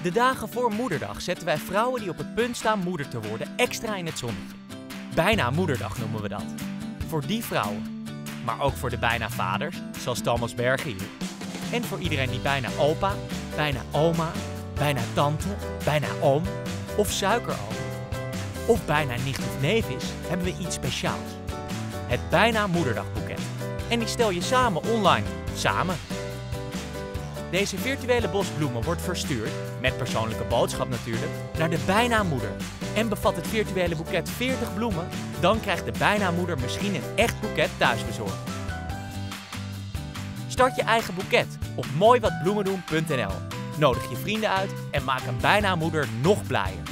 De dagen voor Moederdag zetten wij vrouwen die op het punt staan moeder te worden extra in het zonnetje. Bijna Moederdag noemen we dat. Voor die vrouwen. Maar ook voor de bijna vaders, zoals Thomas Bergen hier. En voor iedereen die bijna opa, bijna oma, bijna tante, bijna oom of suikeroom of bijna nicht of neef is, hebben we iets speciaals. Het Bijna Moederdagboeket. En die stel je samen online. Samen. Deze virtuele bos bloemen wordt verstuurd, met persoonlijke boodschap natuurlijk, naar de Bijna Moeder. En bevat het virtuele boeket 40 bloemen, dan krijgt de Bijna Moeder misschien een echt boeket thuisbezorgd. Start je eigen boeket op mooiwatbloemendoen.nl. Nodig je vrienden uit en maak een Bijna Moeder nog blijer.